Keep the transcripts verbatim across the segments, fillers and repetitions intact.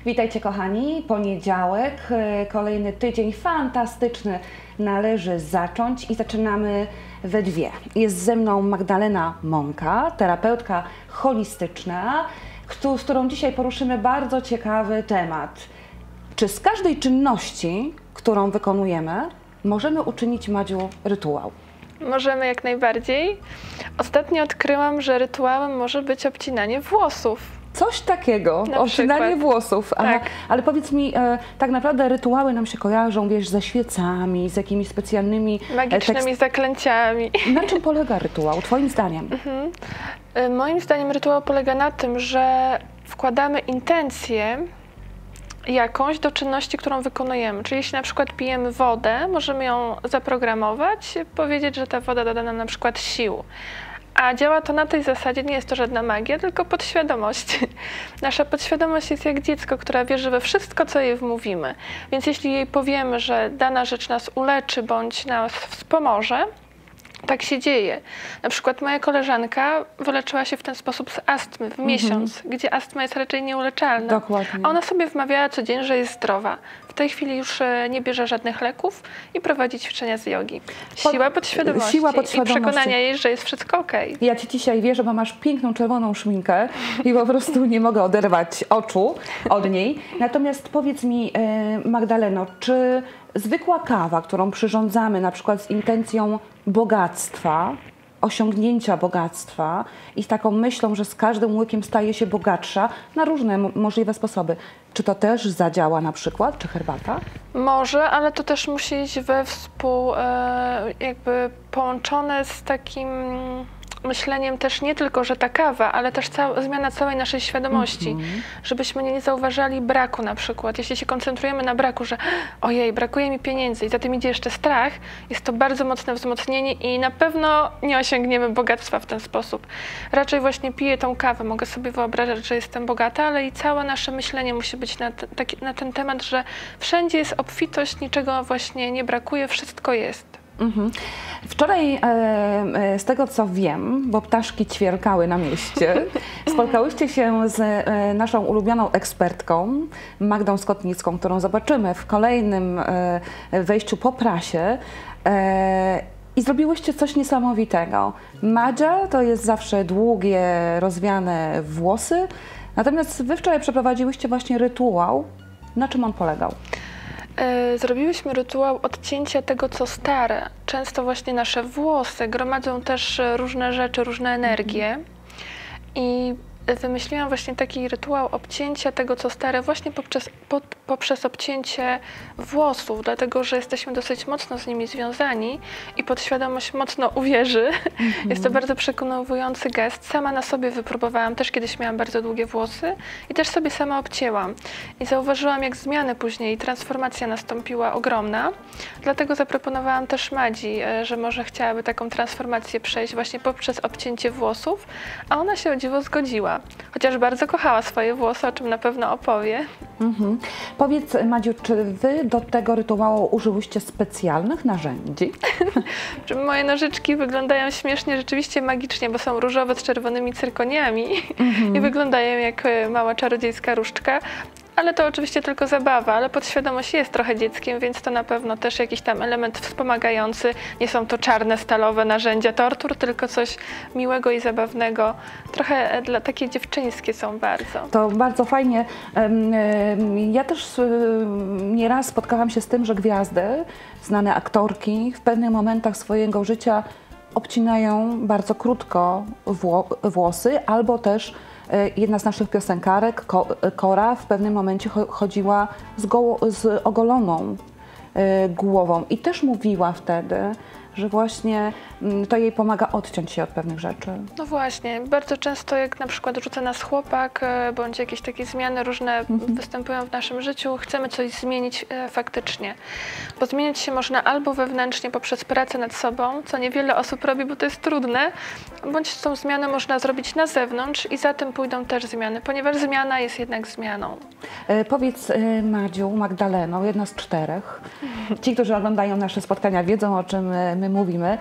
Witajcie kochani, poniedziałek, kolejny tydzień fantastyczny należy zacząć i zaczynamy we dwie. Jest ze mną Magdalena Mąka, terapeutka holistyczna, z którą dzisiaj poruszymy bardzo ciekawy temat. Czy z każdej czynności, którą wykonujemy, możemy uczynić, Madziu, rytuał? Możemy jak najbardziej. Ostatnio odkryłam, że rytuałem może być obcinanie włosów. Coś takiego, Na obcinanie przykład. włosów. Aha. Tak. Ale powiedz mi, e, tak naprawdę rytuały nam się kojarzą, wiesz, ze świecami, z jakimiś specjalnymi Magicznymi tekst... zaklęciami. Na czym polega rytuał, twoim zdaniem? Mhm. Y, Moim zdaniem rytuał polega na tym, że wkładamy intencję jakąś do czynności, którą wykonujemy. Czyli jeśli na przykład pijemy wodę, możemy ją zaprogramować, powiedzieć, że ta woda doda nam na przykład sił. A działa to na tej zasadzie, nie jest to żadna magia, tylko podświadomość. Nasza podświadomość jest jak dziecko, która wierzy we wszystko, co jej wmówimy. Więc jeśli jej powiemy, że dana rzecz nas uleczy bądź nas wspomoże, tak się dzieje. Na przykład moja koleżanka wyleczyła się w ten sposób z astmy w miesiąc, Mhm. gdzie astma jest raczej nieuleczalna. Dokładnie. A ona sobie wmawiała codziennie, że jest zdrowa. W tej chwili już e, nie bierze żadnych leków i prowadzi ćwiczenia z jogi. Siła podświadomości, Siła podświadomości. i przekonania jej, że jest wszystko okej. Ja Ci dzisiaj wierzę, bo masz piękną czerwoną szminkę i po prostu nie mogę oderwać oczu od niej. Natomiast powiedz mi, e, Magdaleno, czy zwykła kawa, którą przyrządzamy na przykład z intencją bogactwa, osiągnięcia bogactwa i z taką myślą, że z każdym łykiem staje się bogatsza na różne możliwe sposoby. Czy to też zadziała na przykład, czy herbata? Może, ale to też musi iść we współ, e, jakby połączone z takim myśleniem też nie tylko, że ta kawa, ale też cała, zmiana całej naszej świadomości, Mm-hmm. żebyśmy nie zauważali braku na przykład. Jeśli się koncentrujemy na braku, że ojej, brakuje mi pieniędzy i za tym idzie jeszcze strach, jest to bardzo mocne wzmocnienie i na pewno nie osiągniemy bogactwa w ten sposób. Raczej właśnie piję tą kawę, mogę sobie wyobrażać, że jestem bogata, ale i całe nasze myślenie musi być na, te, taki, na ten temat, że wszędzie jest obfitość, niczego właśnie nie brakuje, wszystko jest. Mhm. Wczoraj, e, e, z tego co wiem, bo ptaszki ćwierkały na mieście, spotkałyście się z e, naszą ulubioną ekspertką, Magdą Skotnicką, którą zobaczymy w kolejnym e, wejściu po prasie. E, I zrobiłyście coś niesamowitego. Madzia to jest zawsze długie, rozwiane włosy, natomiast wy wczoraj przeprowadziłyście właśnie rytuał. Na czym on polegał? Zrobiłyśmy rytuał odcięcia tego, co stare. Często właśnie nasze włosy gromadzą też różne rzeczy, różne energie. I wymyśliłam właśnie taki rytuał obcięcia tego, co stare, właśnie poprzez, pod, poprzez obcięcie włosów, dlatego że jesteśmy dosyć mocno z nimi związani i podświadomość mocno uwierzy. Mm-hmm. Jest to bardzo przekonujący gest. Sama na sobie wypróbowałam, też kiedyś miałam bardzo długie włosy i też sobie sama obcięłam. I zauważyłam, jak zmiany później, transformacja nastąpiła ogromna. Dlatego zaproponowałam też Madzi, że może chciałaby taką transformację przejść właśnie poprzez obcięcie włosów, a ona się o dziwo zgodziła. Chociaż bardzo kochała swoje włosy, o czym na pewno opowie. Mhm. Powiedz, Madziu, czy wy do tego rytuału użyłyście specjalnych narzędzi? Moje nożyczki wyglądają śmiesznie, rzeczywiście magicznie, bo są różowe z czerwonymi cyrkoniami mhm. i wyglądają jak mała czarodziejska różdżka. Ale to oczywiście tylko zabawa, ale podświadomość jest trochę dzieckiem, więc to na pewno też jakiś tam element wspomagający. Nie są to czarne, stalowe narzędzia tortur, tylko coś miłego i zabawnego. Trochę dla takie dziewczyńskie są bardzo. To bardzo fajnie. Ja też nieraz spotkałam się z tym, że gwiazdy, znane aktorki w pewnych momentach swojego życia obcinają bardzo krótko włosy, albo też jedna z naszych piosenkarek, Kora, w pewnym momencie chodziła z, z ogoloną głową i też mówiła wtedy, że właśnie to jej pomaga odciąć się od pewnych rzeczy. No właśnie, bardzo często jak na przykład rzuca nas chłopak, bądź jakieś takie zmiany różne mhm. występują w naszym życiu, chcemy coś zmienić e, faktycznie. Bo zmieniać się można albo wewnętrznie poprzez pracę nad sobą, co niewiele osób robi, bo to jest trudne, bądź tą zmianę można zrobić na zewnątrz i za tym pójdą też zmiany, ponieważ zmiana jest jednak zmianą. E, powiedz e, Madziu, Magdaleno, jedna z czterech, ci, którzy oglądają nasze spotkania, wiedzą, o czym my mówimy.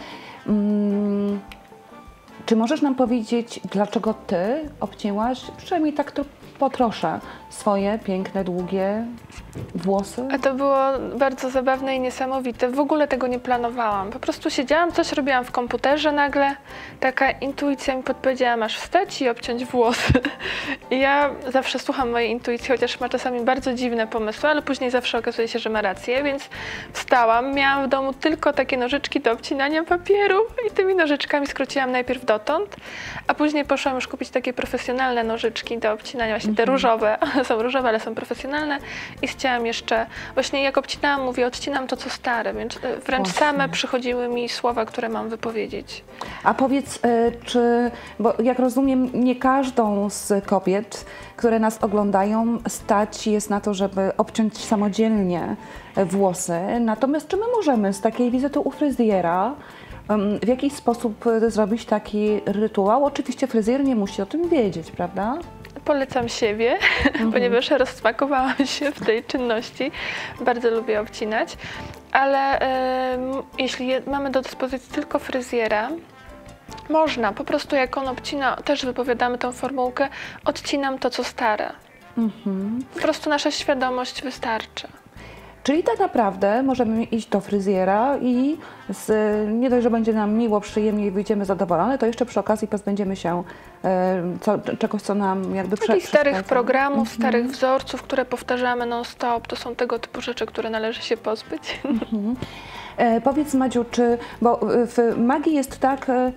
Czy możesz nam powiedzieć, dlaczego ty obcięłaś, przynajmniej tak to potroszę swoje piękne, długie włosy. A to było bardzo zabawne i niesamowite. W ogóle tego nie planowałam. Po prostu siedziałam, coś robiłam w komputerze nagle. Taka intuicja mi podpowiedziała, masz wstać i obciąć włosy. I ja zawsze słucham mojej intuicji, chociaż ma czasami bardzo dziwne pomysły, ale później zawsze okazuje się, że ma rację, więc wstałam. Miałam w domu tylko takie nożyczki do obcinania papieru i tymi nożyczkami skróciłam najpierw dotąd, a później poszłam już kupić takie profesjonalne nożyczki do obcinania, właśnie te różowe. Są różowe, ale są profesjonalne i chciałam jeszcze, właśnie jak obcinałam, mówię, odcinam to, co stare, więc wręcz właśnie. Same przychodziły mi słowa, które mam wypowiedzieć. A powiedz, czy, bo jak rozumiem, nie każdą z kobiet, które nas oglądają, stać jest na to, żeby obciąć samodzielnie włosy, natomiast czy my możemy z takiej wizyty u fryzjera w jakiś sposób zrobić taki rytuał? Oczywiście fryzjer nie musi o tym wiedzieć, prawda? Polecam siebie, mhm. ponieważ rozsmakowałam się w tej czynności. Bardzo lubię obcinać, ale y, jeśli je, mamy do dyspozycji tylko fryzjera, można, po prostu jak on obcina, też wypowiadamy tą formułkę, odcinam to, co stare. Mhm. Po prostu nasza świadomość wystarczy. Czyli tak naprawdę możemy iść do fryzjera i z, nie dość, że będzie nam miło, przyjemnie i wyjdziemy zadowolone, to jeszcze przy okazji pozbędziemy się e, co, czegoś, co nam jakby przeszkadza. Takich starych programów, mm-hmm. starych wzorców, które powtarzamy non-stop, to są tego typu rzeczy, które należy się pozbyć. Mm-hmm. E, powiedz, Madziu, czy, bo w magii jest tak, e,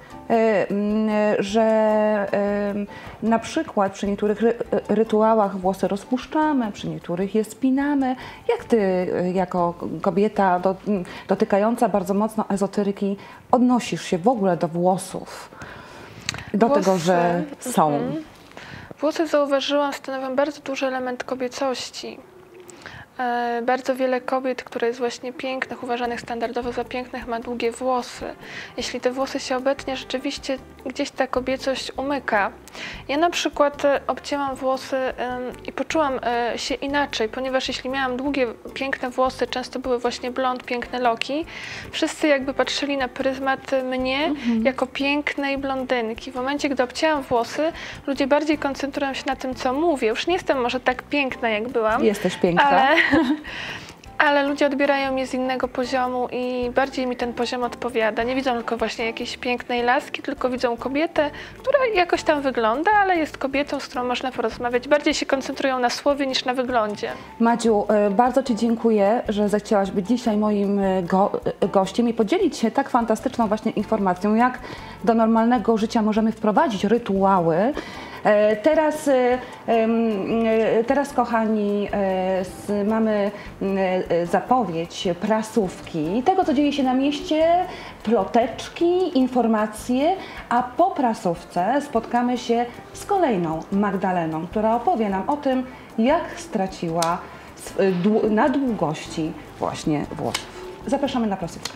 że e, na przykład przy niektórych ry, rytuałach włosy rozpuszczamy, przy niektórych je spinamy. Jak ty jako kobieta do, dotykająca bardzo mocno ezoteryki odnosisz się w ogóle do włosów? Do Włosy, tego, że są. Mm-hmm. Włosy, zauważyłam, stanowią bardzo duży element kobiecości. Bardzo wiele kobiet, które jest właśnie pięknych, uważanych standardowo za pięknych, ma długie włosy. Jeśli te włosy się obetnie, rzeczywiście gdzieś ta kobiecość umyka. Ja na przykład obcięłam włosy i poczułam się inaczej, ponieważ jeśli miałam długie, piękne włosy, często były właśnie blond, piękne loki, wszyscy jakby patrzyli na pryzmat mnie mhm. jako pięknej blondynki. W momencie, gdy obcięłam włosy, ludzie bardziej koncentrują się na tym, co mówię. Już nie jestem może tak piękna, jak byłam. Jesteś piękna. Ale Ale ludzie odbierają mnie z innego poziomu i bardziej mi ten poziom odpowiada. Nie widzą tylko właśnie jakiejś pięknej laski, tylko widzą kobietę, która jakoś tam wygląda, ale jest kobietą, z którą można porozmawiać. Bardziej się koncentrują na słowie niż na wyglądzie. Madziu, bardzo Ci dziękuję, że zechciałaś być dzisiaj moim go gościem i podzielić się tak fantastyczną właśnie informacją, jak do normalnego życia możemy wprowadzić rytuały. Teraz, teraz kochani, mamy zapowiedź prasówki, tego, co dzieje się na mieście, ploteczki, informacje, a po prasówce spotkamy się z kolejną Magdaleną, która opowie nam o tym, jak straciła na długości właśnie włosów. Zapraszamy na prasówkę.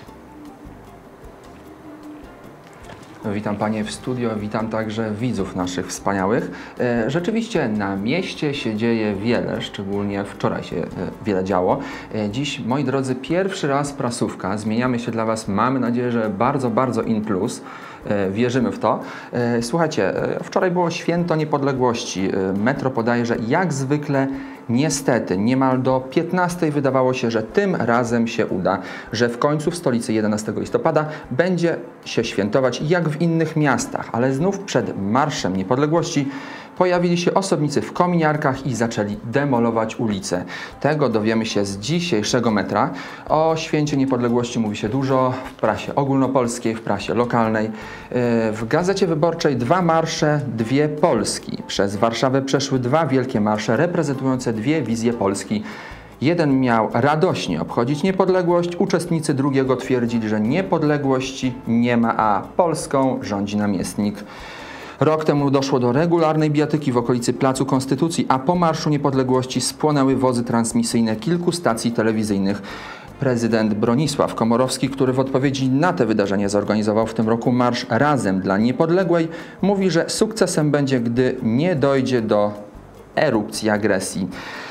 Witam Panie w studio, witam także widzów naszych wspaniałych. Rzeczywiście na mieście się dzieje wiele, szczególnie wczoraj się wiele działo. Dziś, moi drodzy, pierwszy raz prasówka. Zmieniamy się dla Was, mamy nadzieję, że bardzo, bardzo in plus. Wierzymy w to. Słuchajcie, wczoraj było Święto Niepodległości. Metro podaje, że jak zwykle niestety niemal do piętnastej wydawało się, że tym razem się uda, że w końcu w stolicy jedenastego listopada będzie się świętować jak w innych miastach, ale znów przed Marszem Niepodległości pojawili się osobnicy w kominiarkach i zaczęli demolować ulice. Tego dowiemy się z dzisiejszego metra. O Święcie Niepodległości mówi się dużo w prasie ogólnopolskiej, w prasie lokalnej. W Gazecie Wyborczej dwa marsze, dwie Polski. Przez Warszawę przeszły dwa wielkie marsze reprezentujące dwie wizje Polski. Jeden miał radośnie obchodzić niepodległość, uczestnicy drugiego twierdzili, że niepodległości nie ma, a Polską rządzi namiestnik. Rok temu doszło do regularnej bijatyki w okolicy Placu Konstytucji, a po Marszu Niepodległości spłonęły wozy transmisyjne kilku stacji telewizyjnych. Prezydent Bronisław Komorowski, który w odpowiedzi na te wydarzenia zorganizował w tym roku marsz Razem dla Niepodległej, mówi, że sukcesem będzie, gdy nie dojdzie do erupcji agresji.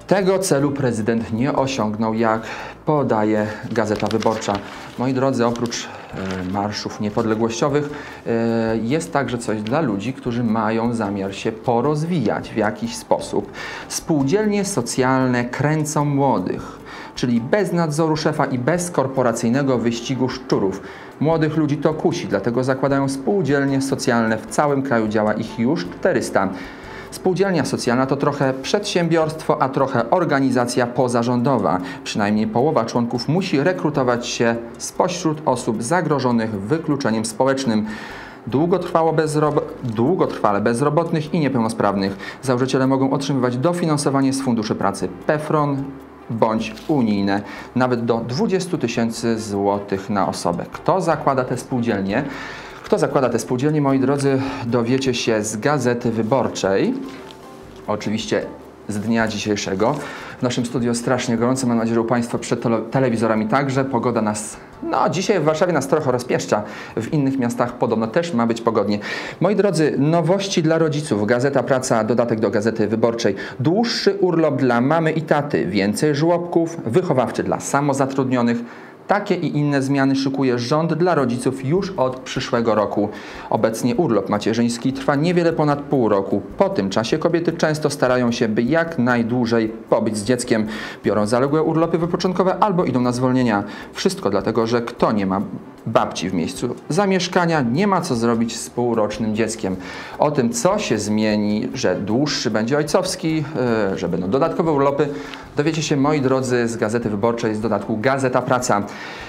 Tego celu prezydent nie osiągnął, jak podaje Gazeta Wyborcza. Moi drodzy, oprócz e, marszów niepodległościowych e, jest także coś dla ludzi, którzy mają zamiar się porozwijać w jakiś sposób. Spółdzielnie socjalne kręcą młodych, czyli bez nadzoru szefa i bez korporacyjnego wyścigu szczurów. Młodych ludzi to kusi, dlatego zakładają spółdzielnie socjalne. W całym kraju działa ich już czterysta. Spółdzielnia socjalna to trochę przedsiębiorstwo, a trochę organizacja pozarządowa. Przynajmniej połowa członków musi rekrutować się spośród osób zagrożonych wykluczeniem społecznym. Długotrwałe, bezrob... Długotrwale bezrobotnych i niepełnosprawnych. Założyciele mogą otrzymywać dofinansowanie z Funduszy Pracy PFRON bądź unijne, nawet do dwudziestu tysięcy złotych na osobę. Kto zakłada te spółdzielnie? Kto zakłada te spółdzielnie, moi drodzy, dowiecie się z Gazety Wyborczej. Oczywiście z dnia dzisiejszego. W naszym studiu strasznie gorąco, mam nadzieję, że u Państwa przed telewizorami także. Pogoda nas, no dzisiaj w Warszawie nas trochę rozpieszcza, w innych miastach podobno też ma być pogodnie. Moi drodzy, nowości dla rodziców. Gazeta Praca, dodatek do Gazety Wyborczej. Dłuższy urlop dla mamy i taty, więcej żłobków, wychowawczy dla samozatrudnionych. Takie i inne zmiany szykuje rząd dla rodziców już od przyszłego roku. Obecnie urlop macierzyński trwa niewiele ponad pół roku. Po tym czasie kobiety często starają się, by jak najdłużej pobyć z dzieckiem. Biorą zaległe urlopy wypoczynkowe albo idą na zwolnienia. Wszystko dlatego, że kto nie ma babci w miejscu zamieszkania, nie ma co zrobić z półrocznym dzieckiem. O tym, co się zmieni, że dłuższy będzie ojcowski, yy, że będą dodatkowe urlopy, dowiecie się, moi drodzy, z Gazety Wyborczej, z dodatku Gazeta Praca.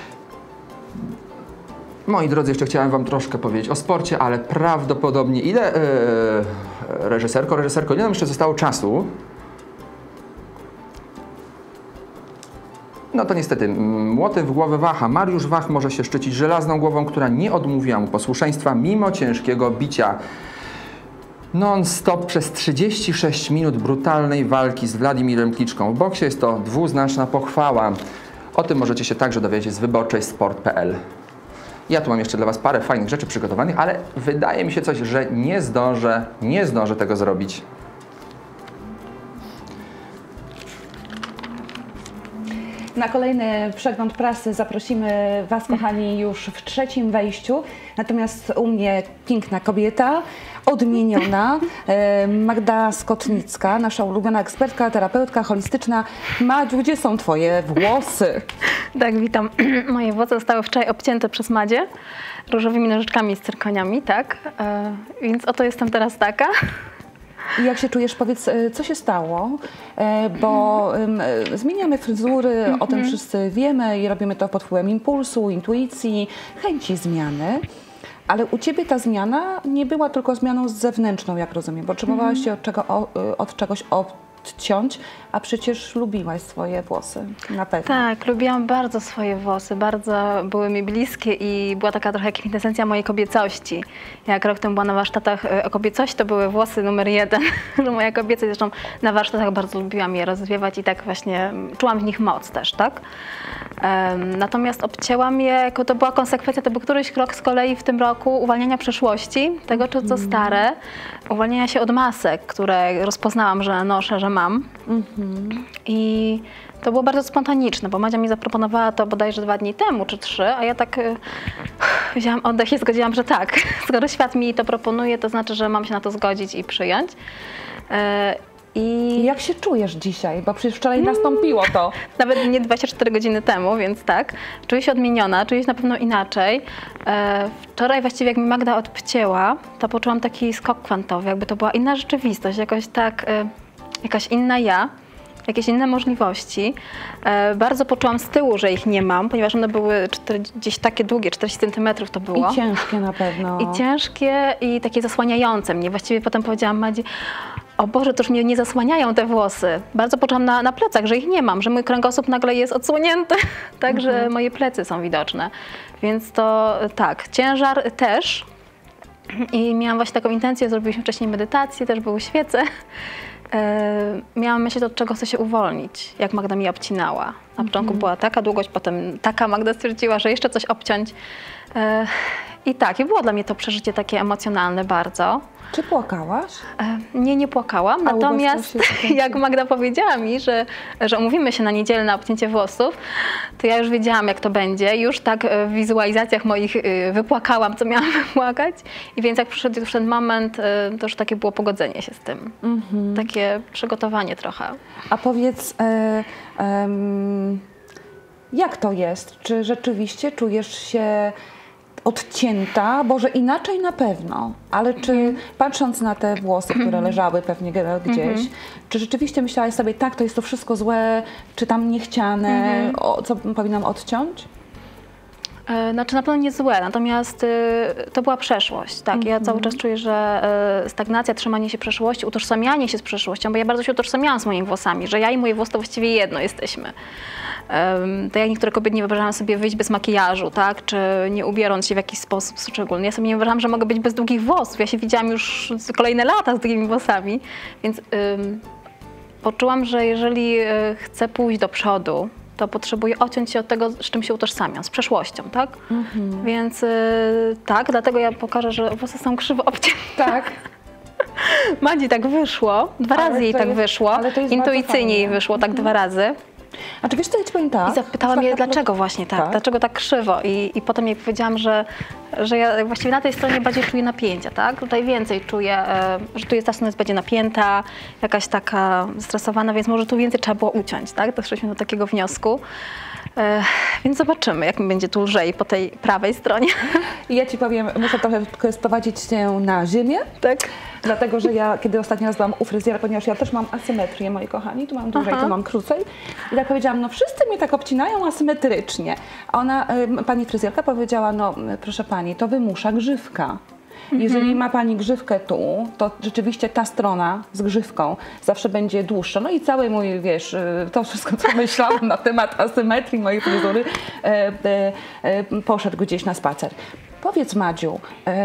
Moi drodzy, jeszcze chciałem Wam troszkę powiedzieć o sporcie, ale prawdopodobnie ile, yy, reżyserko, reżyserko, ile nam jeszcze zostało czasu? No to niestety, młotem w głowę Wacha. Mariusz Wach może się szczycić żelazną głową, która nie odmówiła mu posłuszeństwa mimo ciężkiego bicia. Non-stop przez trzydzieści sześć minut brutalnej walki z Władimirem Kliczką. W boksie jest to dwuznaczna pochwała. O tym możecie się także dowiedzieć z wyborczej sport kropka p l. Ja tu mam jeszcze dla Was parę fajnych rzeczy przygotowanych, ale wydaje mi się coś, że nie zdążę, nie zdążę tego zrobić. Na kolejny przegląd prasy zaprosimy Was, kochani, już w trzecim wejściu. Natomiast u mnie piękna kobieta, odmieniona, Magda Skotnicka, nasza ulubiona ekspertka, terapeutka holistyczna. Madziu, gdzie są Twoje włosy? Tak, witam. Moje włosy zostały wczoraj obcięte przez Madzie różowymi nożyczkami z cyrkoniami, tak? E, więc oto jestem teraz taka. I jak się czujesz? Powiedz, co się stało, bo zmieniamy fryzury, o tym wszyscy wiemy i robimy to pod wpływem impulsu, intuicji, chęci zmiany. Ale u Ciebie ta zmiana nie była tylko zmianą zewnętrzną, jak rozumiem. Potrzebowałaś się od, czego, od czegoś odciąć, a przecież lubiłaś swoje włosy, na pewno. Tak, lubiłam bardzo swoje włosy, bardzo były mi bliskie i była taka trochę kwintesencja mojej kobiecości. Jak rok temu była na warsztatach o kobiecości, to były włosy numer jeden, że moja kobiecość, zresztą na warsztatach bardzo lubiłam je rozwiewać i tak właśnie czułam w nich moc też, tak? Um, natomiast obcięłam je, jako to była konsekwencja, to był któryś krok z kolei w tym roku uwalniania przeszłości, tego co mm. stare, uwalniania się od masek, które rozpoznałam, że noszę, że mam. Mm-hmm. I to było bardzo spontaniczne, bo Madzia mi zaproponowała to bodajże dwa dni temu, czy trzy, a ja tak yy, wzięłam oddech i zgodziłam, że tak. Skoro świat mi to proponuje, to znaczy, że mam się na to zgodzić i przyjąć. Yy, I jak się czujesz dzisiaj? Bo przecież wczoraj mm. nastąpiło to. Nawet nie dwadzieścia cztery godziny temu, więc tak. Czuję się odmieniona, czuję się na pewno inaczej. E, wczoraj właściwie jak mi Magda odpcięła, to poczułam taki skok kwantowy, jakby to była inna rzeczywistość, jakoś tak, e, jakaś inna ja, jakieś inne możliwości. E, bardzo poczułam z tyłu, że ich nie mam, ponieważ one były gdzieś takie długie, czterdzieści centymetrów to było. I ciężkie na pewno. I ciężkie i takie zasłaniające mnie. Właściwie potem powiedziałam Madzi, o Boże, to już mnie nie zasłaniają te włosy. Bardzo poczułam na, na plecach, że ich nie mam, że mój kręgosłup nagle jest odsłonięty, tak, że mhm. moje plecy są widoczne. Więc to tak, ciężar też. I miałam właśnie taką intencję, zrobiliśmy wcześniej medytację, też były świece. E, miałam myśleć, od czego chcę się uwolnić, jak Magda mi obcinała. Na początku mhm. była taka długość, potem taka Magda stwierdziła, że jeszcze coś obciąć. E, I tak, i było dla mnie to przeżycie takie emocjonalne bardzo. Czy płakałaś? E, Nie, nie płakałam, A natomiast łez też się jak Magda powiedziała mi, że, że umówimy się na niedzielę na obcięcie włosów, to ja już wiedziałam, jak to będzie. Już tak w wizualizacjach moich y, wypłakałam, co miałam wypłakać. I więc jak przyszedł już ten moment, y, to już takie było pogodzenie się z tym. Mhm. Takie przygotowanie trochę. A powiedz, e, em, jak to jest? Czy rzeczywiście czujesz się odcięta? Boże, inaczej na pewno, ale czy patrząc na te włosy, które leżały pewnie ge- gdzieś, czy rzeczywiście myślałaś sobie, tak, to jest to wszystko złe, czy tam niechciane, o, co powinnam odciąć? E, Znaczy na pewno nie złe, natomiast y, to była przeszłość. Tak, ja cały czas czuję, że y, stagnacja, trzymanie się przeszłości, utożsamianie się z przeszłością, bo ja bardzo się utożsamiałam z moimi włosami, że ja i moje włosy to właściwie jedno jesteśmy. Um, tak jak niektóre kobiety nie wyobrażają sobie wyjść bez makijażu, tak, czy nie ubierając się w jakiś sposób szczególny. Ja sobie nie wyobrażam, że mogę być bez długich włosów. Ja się widziałam już kolejne lata z długimi włosami, więc ym, poczułam, że jeżeli y, chcę pójść do przodu, to potrzebuję odciąć się od tego, z czym się utożsamiam, z przeszłością, tak? Mhm. Więc y, tak, dlatego ja pokażę, że włosy są krzywo obcięte. Tak. Madzi tak wyszło, dwa Ale razy jej to tak jest- wyszło, ale to jest intuicyjnie bardzo jej fajne. wyszło tak dwa razy. A czy wiesz co, ja ci powiem tak? I zapytała Tak mnie, naprawdę- dlaczego właśnie tak, Tak. dlaczego tak krzywo. I, I potem jej powiedziałam, że, że ja właściwie na tej stronie bardziej czuję napięcia, tak? Tutaj więcej czuję, e, że tu jest ta strona jest bardziej napięta, jakaś taka stresowana, więc może tu więcej trzeba było uciąć, tak? Doszliśmy do takiego wniosku. E, więc zobaczymy, jak mi będzie tu lżej po tej prawej stronie. I ja ci powiem, muszę trochę sprowadzić cię na ziemię, Tak? dlatego że ja, kiedy ostatni raz byłam u fryzjera, ponieważ ja też mam asymetrię, moi kochani, tu mam dłużej, Aha. tu mam krócej, i tak powiedziałam, no wszyscy mnie tak obcinają asymetrycznie. A ona, ym, pani fryzjerka powiedziała, no proszę pani, to wymusza grzywka. Jeżeli ma pani grzywkę tu, to rzeczywiście ta strona z grzywką zawsze będzie dłuższa. No i cały mój, wiesz, y, to wszystko, co myślałam na temat asymetrii mojej fryzury, e, e, e, poszedł gdzieś na spacer. Powiedz, Madziu,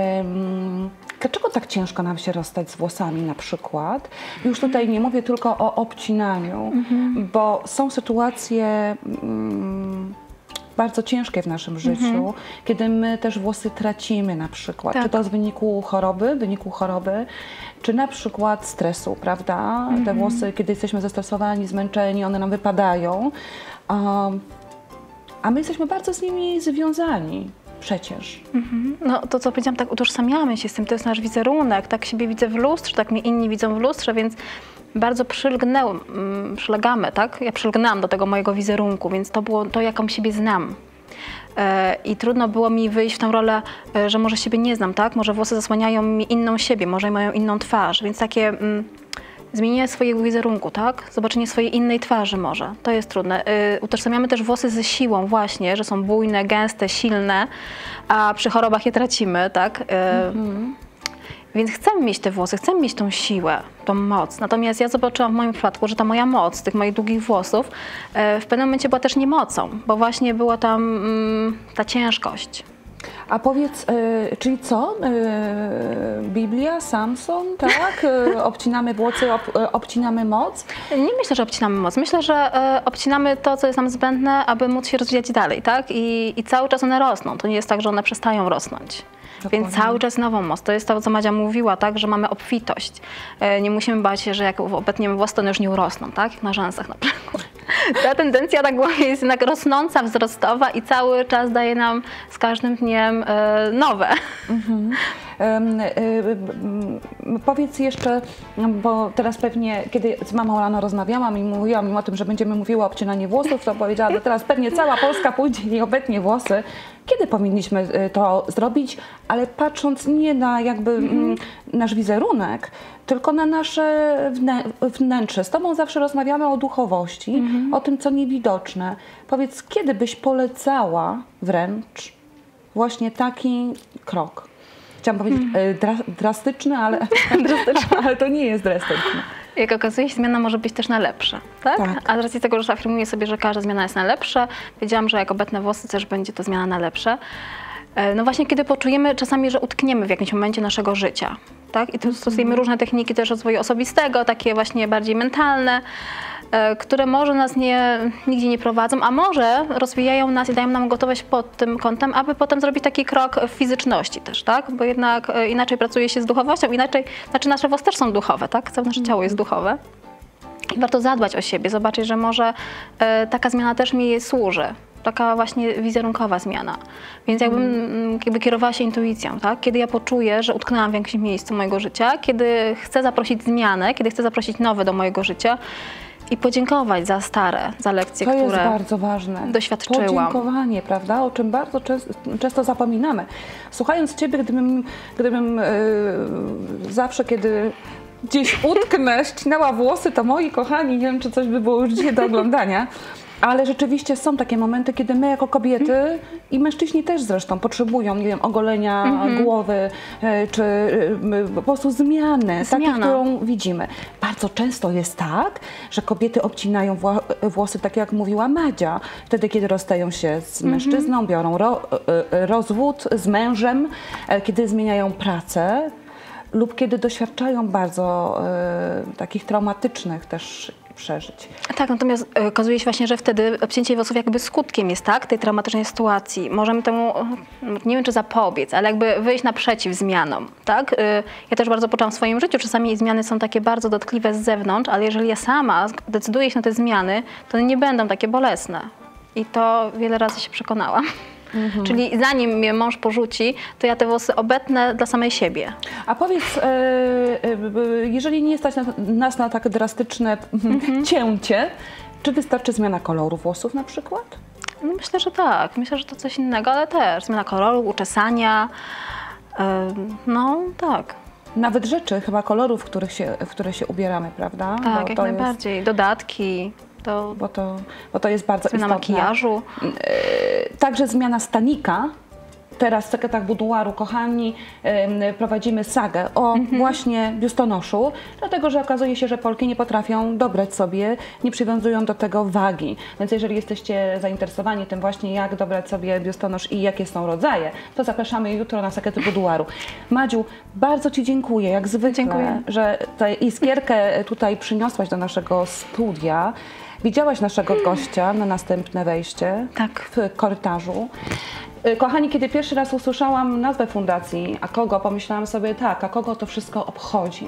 em, dlaczego tak ciężko nam się rozstać z włosami na przykład? Już tutaj nie mówię tylko o obcinaniu, bo są sytuacje mm, bardzo ciężkie w naszym życiu, kiedy my też włosy tracimy na przykład. Tak. Czy to z wyniku choroby, wyniku choroby, czy na przykład stresu, prawda? Te włosy, kiedy jesteśmy zestresowani, zmęczeni, one nam wypadają, um, a my jesteśmy bardzo z nimi związani. Przecież. No to, co powiedziałam, tak utożsamiamy się z tym, to jest nasz wizerunek, tak siebie widzę w lustrze, tak mnie inni widzą w lustrze, więc bardzo przylgnęłam, mm, przylegamy, tak? Ja przylgnęłam do tego mojego wizerunku, więc to było to, jaką siebie znam. E, I trudno było mi wyjść w tę rolę, e, że może siebie nie znam, tak? Może włosy zasłaniają mi inną siebie, może mają inną twarz, więc takie mm, zmienienie swojego wizerunku, tak? Zobaczenie swojej innej twarzy może. To jest trudne. Y, utożsamiamy też włosy ze siłą właśnie, że są bujne, gęste, silne, a przy chorobach je tracimy, tak? Y, Więc chcemy mieć te włosy, chcemy mieć tą siłę, tą moc. Natomiast ja zobaczyłam w moim przypadku, że ta moja moc, tych moich długich włosów, y, w pewnym momencie była też niemocą, bo właśnie była tam mm, ta ciężkość. A powiedz, y, czyli co? Y, Biblia, Samson, tak? Y, obcinamy włosy, ob, y, obcinamy moc? Nie myślę, że obcinamy moc. Myślę, że e, obcinamy to, co jest nam zbędne, aby móc się rozwijać dalej, tak? I, I cały czas one rosną. To nie jest tak, że one przestają rosnąć. Dokładnie. Więc cały czas nową moc. To jest to, co Madzia mówiła, tak? Że mamy obfitość. E, nie musimy bać się, że jak obetniemy włosy, to one już nie urosną, tak? Jak na rzęsach na przykład. Ta tendencja tak jest jednak rosnąca, wzrostowa i cały czas daje nam z każdym dniem e, nowe. Mhm. Ym, y, y, y, powiedz jeszcze, bo teraz pewnie, kiedy z mamą rano rozmawiałam i mówiłam im o tym, że będziemy mówiły o obcinaniu włosów, to powiedziała, że teraz pewnie cała Polska pójdzie i obetnie włosy. Kiedy powinniśmy y, to zrobić, ale patrząc nie na jakby mm, nasz wizerunek, tylko na nasze wnę wnętrze. Z Tobą zawsze rozmawiamy o duchowości, o tym, co niewidoczne. Powiedz, kiedy byś polecała wręcz właśnie taki krok? Chciałam powiedzieć y, dra drastyczny, ale, ale to nie jest drastyczne. Jak okazuje się, zmiana może być też na lepsze, tak? Tak. A z racji tego, że afirmuję sobie, że każda zmiana jest na lepsze, wiedziałam, że jak obetnę włosy, też będzie to zmiana na lepsze. E, No właśnie, kiedy poczujemy czasami, że utkniemy w jakimś momencie naszego życia, tak? I tu stosujemy różne techniki też rozwoju osobistego, takie właśnie bardziej mentalne. które może nas nie, nigdzie nie prowadzą, a może rozwijają nas i dają nam gotowość pod tym kątem, aby potem zrobić taki krok w fizyczności też, tak? Bo jednak inaczej pracuje się z duchowością, inaczej, znaczy nasze włosy też są duchowe, tak? Całe nasze ciało jest duchowe. I warto zadbać o siebie, zobaczyć, że może e, taka zmiana też mi służy. Taka właśnie wizerunkowa zmiana. Więc jakbym mm. jakby kierowała się intuicją, tak? Kiedy ja poczuję, że utknęłam w jakimś miejscu mojego życia, kiedy chcę zaprosić zmianę, kiedy chcę zaprosić nowe do mojego życia i podziękować za stare, za lekcje, to które jest bardzo ważne. doświadczyłam. Podziękowanie, prawda? O czym bardzo często, często zapominamy. Słuchając Ciebie, gdybym, gdybym yy, zawsze, kiedy gdzieś utknę, ścinała włosy, to moi kochani, nie wiem, czy coś by było już dzisiaj do oglądania, ale rzeczywiście są takie momenty, kiedy my jako kobiety mm. i mężczyźni też zresztą potrzebują, nie wiem, ogolenia mm-hmm. głowy, czy po prostu zmiany, takiej, którą widzimy. Bardzo często jest tak, że kobiety obcinają włosy, tak jak mówiła Madzia, wtedy, kiedy rozstają się z mężczyzną, mm-hmm. biorą ro, rozwód z mężem, kiedy zmieniają pracę, lub kiedy doświadczają bardzo y, takich traumatycznych też przeżyć. Tak, natomiast y, okazuje się właśnie, że wtedy obcięcie włosów jakby skutkiem jest, tak, tej traumatycznej sytuacji. Możemy temu, nie wiem czy zapobiec, ale jakby wyjść naprzeciw zmianom, tak. Y, ja też bardzo poczułam w swoim życiu, czasami zmiany są takie bardzo dotkliwe z zewnątrz, ale jeżeli ja sama decyduję się na te zmiany, to one nie będą takie bolesne. I to wiele razy się przekonałam. Mhm. Czyli zanim mnie mąż porzuci, to ja te włosy obetnę dla samej siebie. A powiedz, e, e, jeżeli nie stać na, nas na tak drastyczne mhm. cięcie, czy wystarczy zmiana koloru włosów na przykład? No myślę, że tak. Myślę, że to coś innego, ale też zmiana koloru, uczesania, e, no tak. Nawet rzeczy, chyba kolorów, w, których się, w które się ubieramy, prawda? Tak, Bo jak to najbardziej. Jest... Dodatki. To... Bo, to, bo to jest bardzo zmiana istotne. makijażu. Także zmiana stanika. Teraz w sekretach buduaru, kochani, prowadzimy sagę o mm-hmm. właśnie biustonoszu, dlatego że okazuje się, że Polki nie potrafią dobrać sobie, nie przywiązują do tego wagi. Więc jeżeli jesteście zainteresowani tym właśnie, jak dobrać sobie biustonosz i jakie są rodzaje, to zapraszamy jutro na sekrety buduaru. Madziu, bardzo Ci dziękuję, jak zwykle, dziękuję. Że tę iskierkę tutaj przyniosłaś do naszego studia. Widziałaś naszego gościa na następne wejście tak. w korytarzu. Kochani, kiedy pierwszy raz usłyszałam nazwę fundacji A Kogo, pomyślałam sobie tak, a kogo to wszystko obchodzi?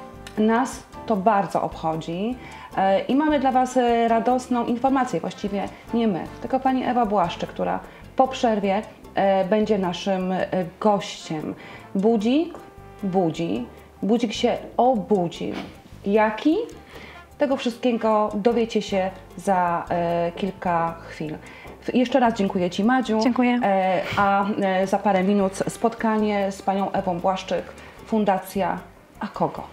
Nas to bardzo obchodzi i mamy dla Was radosną informację, właściwie nie my, tylko pani Ewa Błaszczyk, która po przerwie będzie naszym gościem. Budzik budzi, budzik się obudził. Jaki? Tego wszystkiego dowiecie się za e, kilka chwil. Jeszcze raz dziękuję Ci, Madziu. Dziękuję. E, a e, za parę minut spotkanie z panią Ewą Błaszczyk, Fundacja A Kogo.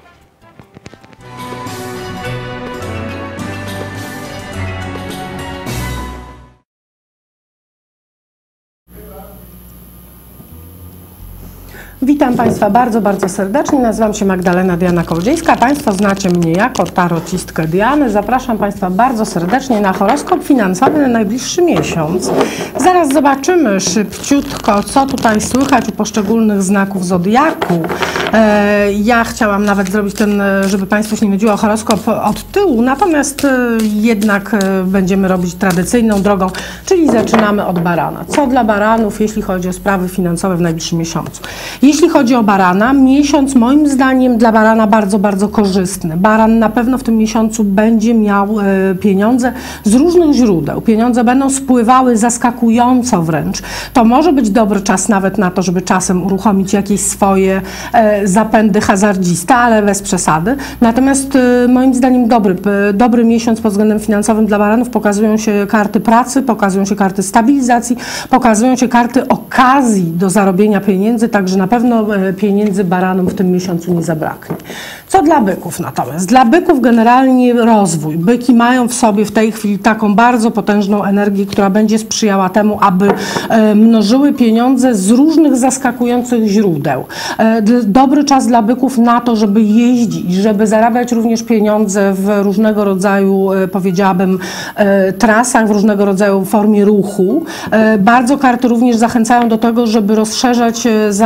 Witam Państwa bardzo, bardzo serdecznie. Nazywam się Magdalena Diana Kołodziejska. Państwo znacie mnie jako tarocistkę Diany. Zapraszam Państwa bardzo serdecznie na horoskop finansowy na najbliższy miesiąc. Zaraz zobaczymy szybciutko, co tutaj słychać u poszczególnych znaków zodiaku. E, ja chciałam nawet zrobić ten, żeby Państwu się nie nudziło, horoskop od tyłu, natomiast e, jednak e, będziemy robić tradycyjną drogą, czyli zaczynamy od barana. Co dla baranów, jeśli chodzi o sprawy finansowe w najbliższym miesiącu? Jeśli chodzi o barana, miesiąc moim zdaniem dla barana bardzo, bardzo korzystny. Baran na pewno w tym miesiącu będzie miał e, pieniądze z różnych źródeł. Pieniądze będą spływały zaskakująco wręcz. To może być dobry czas nawet na to, żeby czasem uruchomić jakieś swoje e, zapędy hazardziste, ale bez przesady. Natomiast e, moim zdaniem dobry, e, dobry miesiąc pod względem finansowym dla baranów. Pokazują się karty pracy, pokazują się karty stabilizacji, pokazują się karty okazji do zarobienia pieniędzy, także na pewno pieniędzy baranom w tym miesiącu nie zabraknie. Co dla byków natomiast? Dla byków generalnie rozwój. Byki mają w sobie w tej chwili taką bardzo potężną energię, która będzie sprzyjała temu, aby mnożyły pieniądze z różnych zaskakujących źródeł. Dobry czas dla byków na to, żeby jeździć, żeby zarabiać również pieniądze w różnego rodzaju, powiedziałabym, trasach, w różnego rodzaju formie ruchu. Bardzo karty również zachęcają do tego, żeby rozszerzać zakres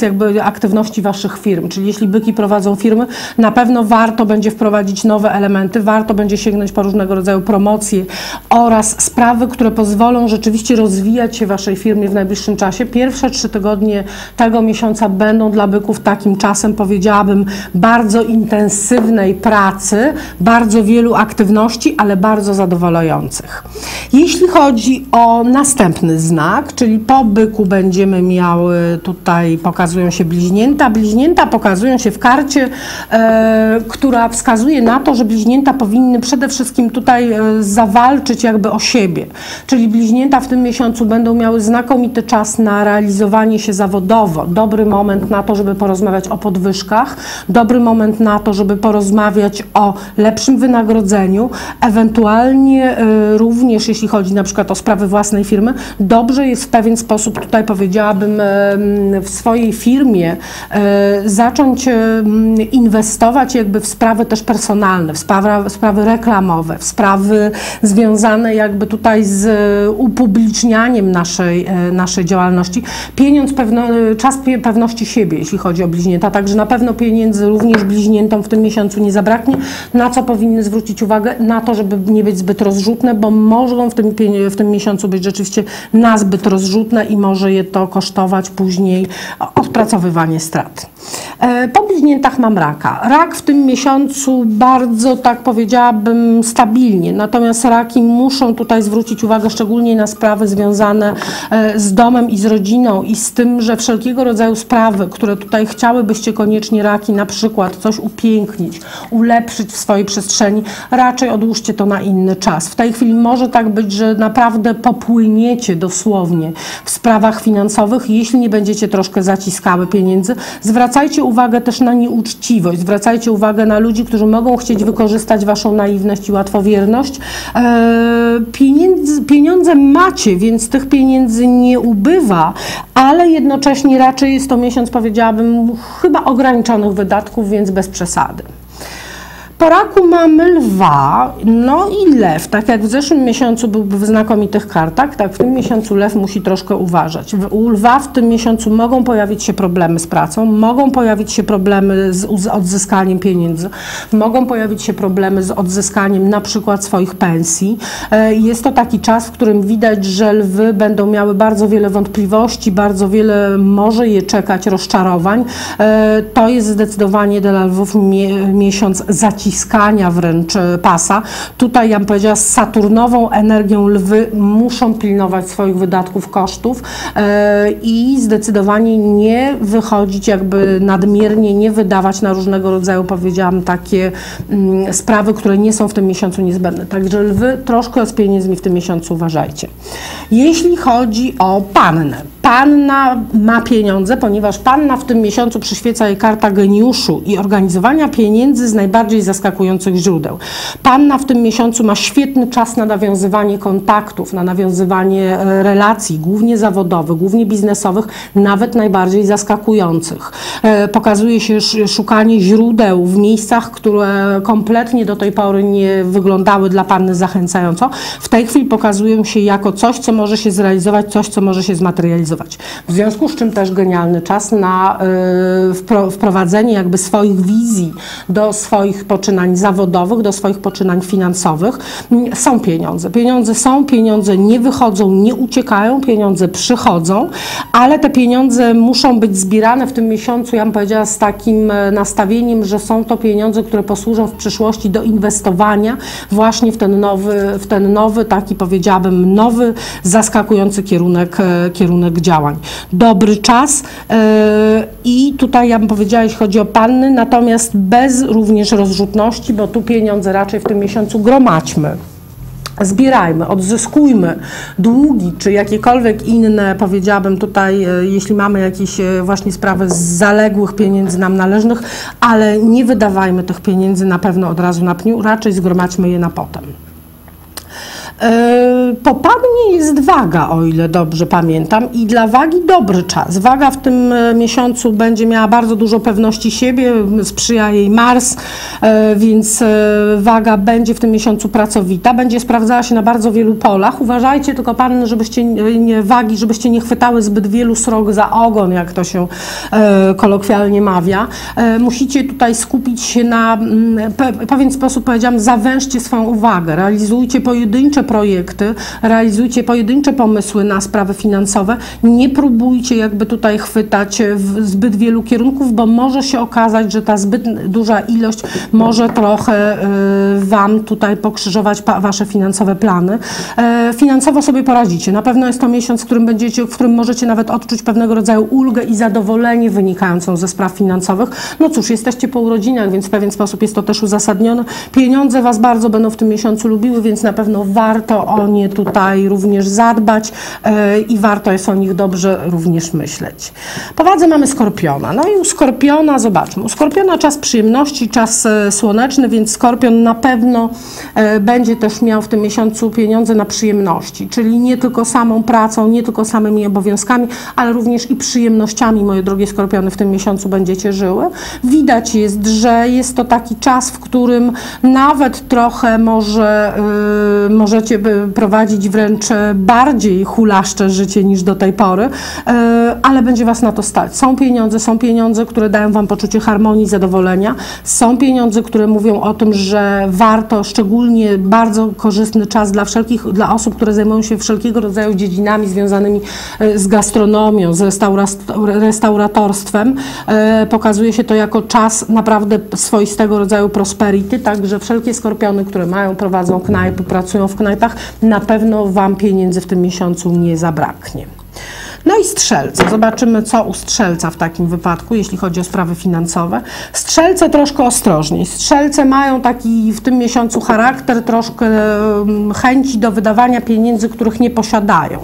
jakby aktywności waszych firm, czyli jeśli byki prowadzą firmy, na pewno warto będzie wprowadzić nowe elementy, warto będzie sięgnąć po różnego rodzaju promocje oraz sprawy, które pozwolą rzeczywiście rozwijać się waszej firmie w najbliższym czasie. Pierwsze trzy tygodnie tego miesiąca będą dla byków takim czasem, powiedziałabym, bardzo intensywnej pracy, bardzo wielu aktywności, ale bardzo zadowalających. Jeśli chodzi o następny znak, czyli po byku będziemy miały, tutaj pokazują się bliźnięta. Bliźnięta pokazują się w karcie, e, która wskazuje na to, że bliźnięta powinny przede wszystkim tutaj e, zawalczyć jakby o siebie. Czyli bliźnięta w tym miesiącu będą miały znakomity czas na realizowanie się zawodowo. Dobry moment na to, żeby porozmawiać o podwyżkach, dobry moment na to, żeby porozmawiać o lepszym wynagrodzeniu, ewentualnie e, również jeśli chodzi na przykład o sprawy własnej firmy, dobrze jest w pewien sposób, tutaj powiedziałabym, e, w swojej firmie e, zacząć e, inwestować jakby w sprawy też personalne, w sprawy, w sprawy reklamowe, w sprawy związane jakby tutaj z upublicznianiem naszej, e, naszej działalności. Pieniądz, pewno, czas pewności siebie, jeśli chodzi o bliźnięta, także na pewno pieniędzy również bliźniętom w tym miesiącu nie zabraknie. Na co powinny zwrócić uwagę? Na to, żeby nie być zbyt rozrzutne, bo mogą w tym, w tym miesiącu być rzeczywiście nazbyt rozrzutne i może je to kosztować później odpracowywanie strat. Po bliźniętach mam raka. Rak w tym miesiącu bardzo, tak powiedziałabym, stabilnie, natomiast raki muszą tutaj zwrócić uwagę szczególnie na sprawy związane z domem i z rodziną i z tym, że wszelkiego rodzaju sprawy, które tutaj chciałybyście koniecznie raki, na przykład coś upięknić, ulepszyć w swojej przestrzeni, raczej odłóżcie to na inny czas. W tej chwili może tak być, że naprawdę popłyniecie dosłownie w sprawach finansowych, jeśli nie będziecie troszkę zaciskały pieniędzy. Zwracajcie uwagę też na nieuczciwość, zwracajcie uwagę na ludzi, którzy mogą chcieć wykorzystać waszą naiwność i łatwowierność. Eee, pieniędzy, pieniądze macie, więc tych pieniędzy nie ubywa, ale jednocześnie raczej jest to miesiąc, powiedziałabym, chyba ograniczonych wydatków, więc bez przesady. Po raku mamy lwa, no i lew, tak jak w zeszłym miesiącu byłby w znakomitych kartach, tak w tym miesiącu lew musi troszkę uważać. U lwa w tym miesiącu mogą pojawić się problemy z pracą, mogą pojawić się problemy z, z odzyskaniem pieniędzy, mogą pojawić się problemy z odzyskaniem na przykład swoich pensji. Jest to taki czas, w którym widać, że lwy będą miały bardzo wiele wątpliwości, bardzo wiele może je czekać rozczarowań. To jest zdecydowanie dla lwów miesiąc zaciskania. Ściskania wręcz pasa. Tutaj, ja bym powiedziała, z saturnową energią lwy muszą pilnować swoich wydatków, kosztów yy, i zdecydowanie nie wychodzić jakby nadmiernie, nie wydawać na różnego rodzaju, powiedziałam, takie yy, sprawy, które nie są w tym miesiącu niezbędne. Także lwy, troszkę z pieniędzmi w tym miesiącu uważajcie. Jeśli chodzi o pannę, panna ma pieniądze, ponieważ panna w tym miesiącu przyświeca jej karta geniuszu i organizowania pieniędzy z najbardziej zaskakujących źródeł. Panna w tym miesiącu ma świetny czas na nawiązywanie kontaktów, na nawiązywanie relacji, głównie zawodowych, głównie biznesowych, nawet najbardziej zaskakujących. Pokazuje się szukanie źródeł w miejscach, które kompletnie do tej pory nie wyglądały dla panny zachęcająco. W tej chwili pokazują się jako coś, co może się zrealizować, coś, co może się zmaterializować. W związku z czym też genialny czas na y, wprowadzenie jakby swoich wizji do swoich poczynań zawodowych, do swoich poczynań finansowych. Są pieniądze. Pieniądze są, pieniądze nie wychodzą, nie uciekają, pieniądze przychodzą, ale te pieniądze muszą być zbierane w tym miesiącu, ja bym powiedziała, z takim nastawieniem, że są to pieniądze, które posłużą w przyszłości do inwestowania właśnie w ten nowy, w ten nowy taki, powiedziałabym, nowy, zaskakujący kierunek, kierunek działań. Dobry czas yy, i tutaj ja bym powiedziała, jeśli chodzi o panny, natomiast bez również rozrzutności, bo tu pieniądze raczej w tym miesiącu gromadźmy. Zbierajmy, odzyskujmy długi, czy jakiekolwiek inne, powiedziałabym tutaj, jeśli mamy jakieś właśnie sprawy z zaległych pieniędzy nam należnych, ale nie wydawajmy tych pieniędzy na pewno od razu na pniu, raczej zgromadźmy je na potem. Po Pannie jest waga, o ile dobrze pamiętam, i dla wagi dobry czas. Waga w tym miesiącu będzie miała bardzo dużo pewności siebie, sprzyja jej Mars, więc waga będzie w tym miesiącu pracowita, będzie sprawdzała się na bardzo wielu polach. Uważajcie tylko, Panny, żebyście nie, wagi, żebyście nie chwytały zbyt wielu srok za ogon, jak to się kolokwialnie mawia. Musicie tutaj skupić się na, w pewien sposób powiedziałam, zawężcie swoją uwagę, realizujcie pojedyncze projekty, realizujcie pojedyncze pomysły na sprawy finansowe, nie próbujcie jakby tutaj chwytać w zbyt wielu kierunków, bo może się okazać, że ta zbyt duża ilość może trochę y, Wam tutaj pokrzyżować pa, Wasze finansowe plany. E, finansowo sobie poradzicie. Na pewno jest to miesiąc, w którym będziecie, w którym możecie nawet odczuć pewnego rodzaju ulgę i zadowolenie wynikającą ze spraw finansowych. No cóż, jesteście po urodzinach, więc w pewien sposób jest to też uzasadnione. Pieniądze Was bardzo będą w tym miesiącu lubiły, więc na pewno warto o nie tutaj również zadbać e, i warto jest o nich dobrze również myśleć. Po wadze mamy Skorpiona. No i u Skorpiona, zobaczmy, u Skorpiona czas przyjemności, czas e, słoneczny, więc Skorpion na pewno e, będzie też miał w tym miesiącu pieniądze na przyjemności, czyli nie tylko samą pracą, nie tylko samymi obowiązkami, ale również i przyjemnościami, moje drogie Skorpiony, w tym miesiącu będziecie żyły. Widać jest, że jest to taki czas, w którym nawet trochę może y, możecie prowadzić wręcz bardziej hulaszcze życie niż do tej pory, y, ale będzie Was na to stać. Są pieniądze, są pieniądze, które dają Wam poczucie harmonii, zadowolenia. Są pieniądze, które mówią o tym, że warto, szczególnie bardzo korzystny czas dla wszelkich, dla osób, które zajmują się wszelkiego rodzaju dziedzinami związanymi z gastronomią, z restaura restauratorstwem. E, pokazuje się to jako czas naprawdę swoistego rodzaju prosperity, także wszelkie Skorpiony, które mają, prowadzą knajpy, pracują w knajpach, na pewno Wam pieniędzy w tym miesiącu nie zabraknie. No i Strzelce. Zobaczymy, co u Strzelca w takim wypadku, jeśli chodzi o sprawy finansowe. Strzelce troszkę ostrożniej. Strzelce mają taki w tym miesiącu charakter troszkę chęci do wydawania pieniędzy, których nie posiadają.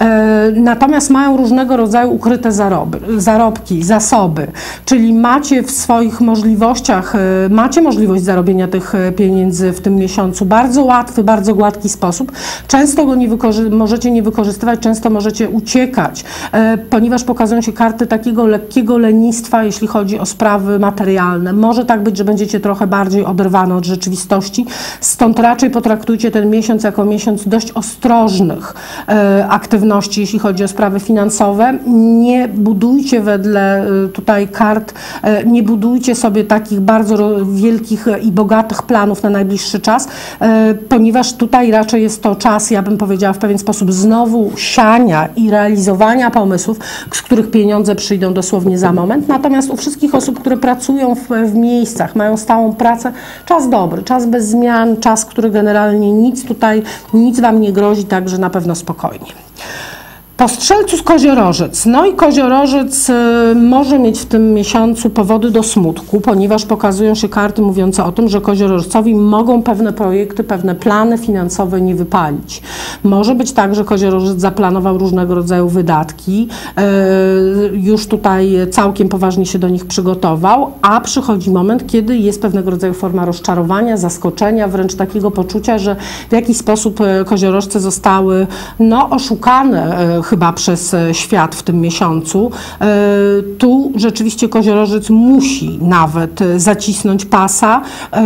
Natomiast mają różnego rodzaju ukryte zaroby, zarobki, zasoby, czyli macie w swoich możliwościach, macie możliwość zarobienia tych pieniędzy w tym miesiącu w bardzo łatwy, bardzo gładki sposób. Często go nie wykorzy- możecie nie wykorzystywać, często możecie uciekać, ponieważ pokazują się karty takiego lekkiego lenistwa, jeśli chodzi o sprawy materialne. Może tak być, że będziecie trochę bardziej oderwane od rzeczywistości, stąd raczej potraktujcie ten miesiąc jako miesiąc dość ostrożnych aktywności, jeśli chodzi o sprawy finansowe. Nie budujcie wedle tutaj kart, nie budujcie sobie takich bardzo wielkich i bogatych planów na najbliższy czas, ponieważ tutaj raczej jest to czas, ja bym powiedziała w pewien sposób, znowu siania i realizowania pomysłów, z których pieniądze przyjdą dosłownie za moment. Natomiast u wszystkich osób, które pracują w, w miejscach, mają stałą pracę, czas dobry, czas bez zmian, czas, który generalnie nic tutaj, nic Wam nie grozi, także na pewno spokojnie. Po Strzelcu z Koziorożec. No i Koziorożec y, może mieć w tym miesiącu powody do smutku, ponieważ pokazują się karty mówiące o tym, że Koziorożcowi mogą pewne projekty, pewne plany finansowe nie wypalić. Może być tak, że Koziorożec zaplanował różnego rodzaju wydatki, y, już tutaj całkiem poważnie się do nich przygotował, a przychodzi moment, kiedy jest pewnego rodzaju forma rozczarowania, zaskoczenia, wręcz takiego poczucia, że w jakiś sposób Koziorożce zostały no, oszukane y, chyba przez świat w tym miesiącu. Tu rzeczywiście Koziorożec musi nawet zacisnąć pasa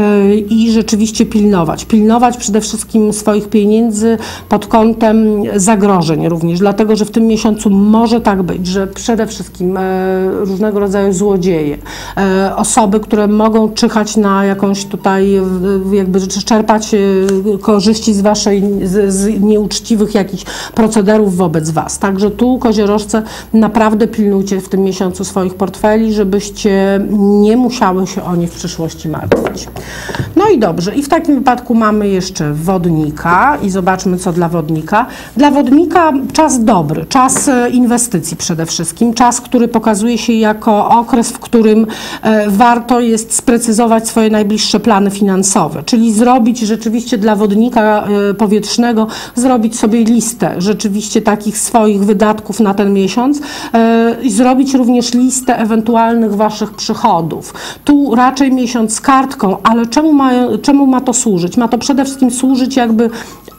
i rzeczywiście pilnować. Pilnować przede wszystkim swoich pieniędzy pod kątem zagrożeń również, dlatego że w tym miesiącu może tak być, że przede wszystkim różnego rodzaju złodzieje, osoby, które mogą czyhać na jakąś tutaj, jakby czerpać korzyści z waszej, z, z nieuczciwych jakichś procederów wobec was. Także tu, Koziorożce, naprawdę pilnujcie w tym miesiącu swoich portfeli, żebyście nie musiały się o nie w przyszłości martwić. No i dobrze, i w takim wypadku mamy jeszcze Wodnika i zobaczmy, co dla Wodnika. Dla Wodnika czas dobry, czas inwestycji przede wszystkim, czas, który pokazuje się jako okres, w którym warto jest sprecyzować swoje najbliższe plany finansowe, czyli zrobić rzeczywiście dla Wodnika powietrznego, zrobić sobie listę rzeczywiście takich swoich wydatków na ten miesiąc i yy, zrobić również listę ewentualnych waszych przychodów. Tu raczej miesiąc z kartką, ale czemu ma, czemu ma to służyć? Ma to przede wszystkim służyć jakby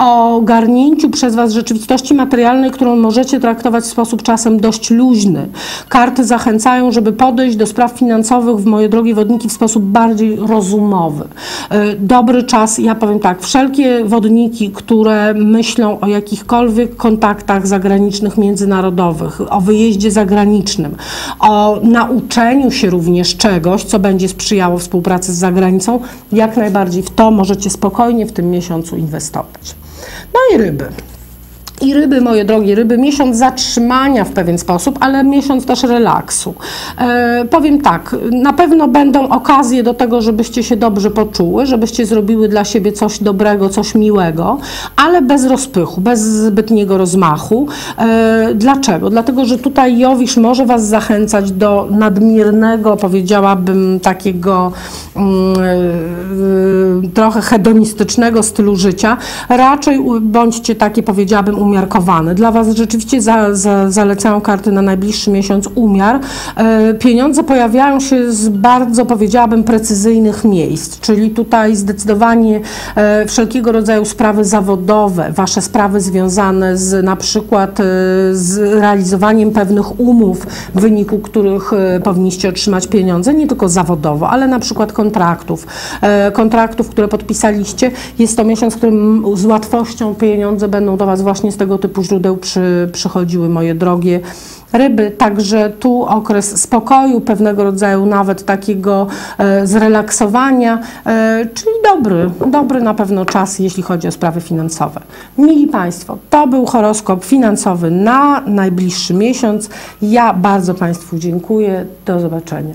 o ogarnięciu przez Was rzeczywistości materialnej, którą możecie traktować w sposób czasem dość luźny. Karty zachęcają, żeby podejść do spraw finansowych, w moje drogie wodniki, w sposób bardziej rozumowy. Dobry czas, ja powiem tak, wszelkie wodniki, które myślą o jakichkolwiek kontaktach zagranicznych, międzynarodowych, o wyjeździe zagranicznym, o nauczeniu się również czegoś, co będzie sprzyjało współpracy z zagranicą, jak najbardziej w to możecie spokojnie w tym miesiącu inwestować. No i ryby. I ryby, moje drogie ryby, miesiąc zatrzymania w pewien sposób, ale miesiąc też relaksu. E, powiem tak, na pewno będą okazje do tego, żebyście się dobrze poczuły, żebyście zrobiły dla siebie coś dobrego, coś miłego, ale bez rozpychu, bez zbytniego rozmachu. E, dlaczego? Dlatego, że tutaj Jowisz może Was zachęcać do nadmiernego, powiedziałabym, takiego mm, y, trochę hedonistycznego stylu życia. Raczej bądźcie takie, powiedziałabym, umiarkowane. Dla Was rzeczywiście za, za, zalecają karty na najbliższy miesiąc umiar. E, pieniądze pojawiają się z bardzo, powiedziałabym, precyzyjnych miejsc, czyli tutaj zdecydowanie e, wszelkiego rodzaju sprawy zawodowe, Wasze sprawy związane z na przykład e, z realizowaniem pewnych umów, w wyniku których e, powinniście otrzymać pieniądze, nie tylko zawodowo, ale na przykład kontraktów. E, kontraktów, które podpisaliście. Jest to miesiąc, w którym z łatwością pieniądze będą do Was właśnie z tego typu źródeł przy, przychodziły, moje drogie ryby. Także tu okres spokoju, pewnego rodzaju nawet takiego e, zrelaksowania, e, czyli dobry, dobry na pewno czas, jeśli chodzi o sprawy finansowe. Mili Państwo, to był horoskop finansowy na najbliższy miesiąc. Ja bardzo Państwu dziękuję. Do zobaczenia.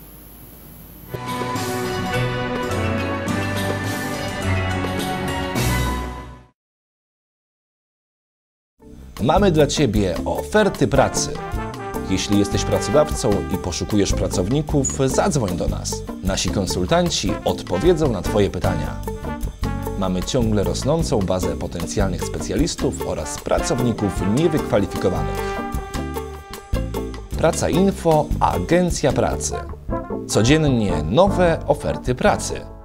Mamy dla Ciebie oferty pracy. Jeśli jesteś pracodawcą i poszukujesz pracowników, zadzwoń do nas. Nasi konsultanci odpowiedzą na Twoje pytania. Mamy ciągle rosnącą bazę potencjalnych specjalistów oraz pracowników niewykwalifikowanych. Praca Info, Agencja Pracy. Codziennie nowe oferty pracy.